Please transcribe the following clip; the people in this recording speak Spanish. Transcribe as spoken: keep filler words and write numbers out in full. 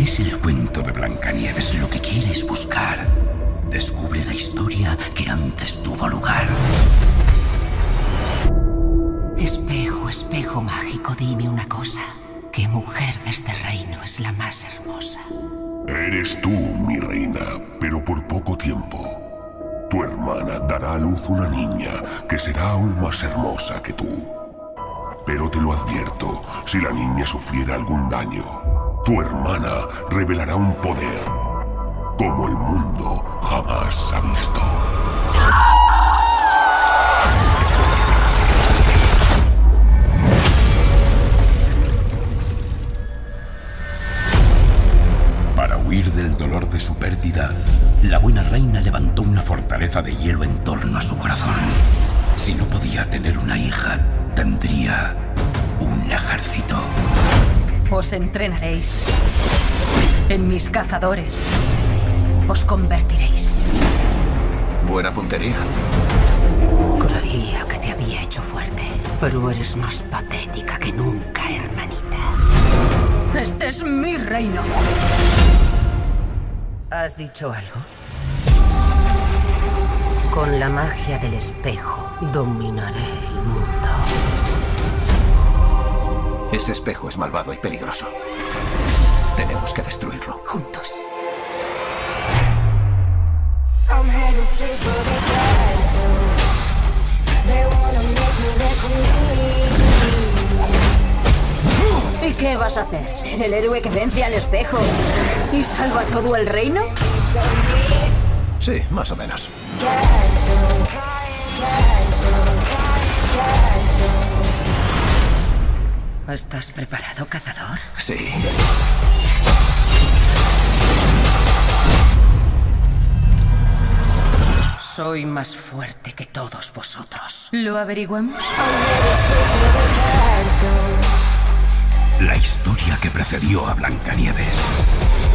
Si es el cuento de Blancanieves lo que quieres buscar, descubre la historia que antes tuvo lugar. Espejo, espejo mágico, dime una cosa. ¿Qué mujer de este reino es la más hermosa? Eres tú, mi reina, pero por poco tiempo. Tu hermana dará a luz una niña que será aún más hermosa que tú. Pero te lo advierto, si la niña sufriera algún daño, tu hermana revelará un poder como el mundo jamás ha visto. Para huir del dolor de su pérdida, la buena reina levantó una fortaleza de hielo en torno a su corazón. Si no podía tener una hija, tendría un ejército. Os entrenaréis en mis cazadores. Os convertiréis. Buena puntería. Creía que te había hecho fuerte, pero eres más patética que nunca, hermanita. Este es mi reino. ¿Has dicho algo? Con la magia del espejo dominaré el mundo. Ese espejo es malvado y peligroso. Tenemos que destruirlo. Juntos. I'm headed straight for the castle. They wanna make me their queen. ¿Y qué vas a hacer? ¿Ser el héroe que vence al espejo y salva a todo el reino? Sí, más o menos. Castle, castle, castle. ¿Estás preparado, cazador? Sí. Soy más fuerte que todos vosotros. ¿Lo averiguamos? I'm headed straight for the castle. La historia que precedió a Blancanieves.